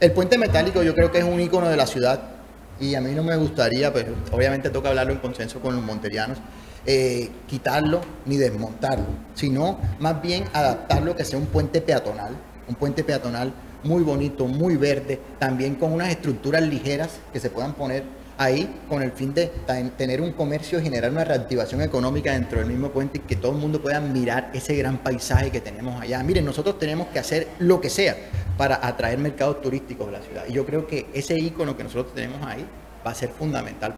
El puente metálico yo creo que es un ícono de la ciudad y a mí no me gustaría, pues obviamente toca hablarlo en consenso con los monterianos, quitarlo ni desmontarlo, sino más bien adaptarlo que sea un puente peatonal muy bonito, muy verde, también con unas estructuras ligeras que se puedan poner ahí con el fin de tener un comercio y generar una reactivación económica dentro del mismo puente y que todo el mundo pueda mirar ese gran paisaje que tenemos allá. Miren, nosotros tenemos que hacer lo que sea para atraer mercados turísticos de la ciudad y yo creo que ese ícono que nosotros tenemos ahí va a ser fundamental.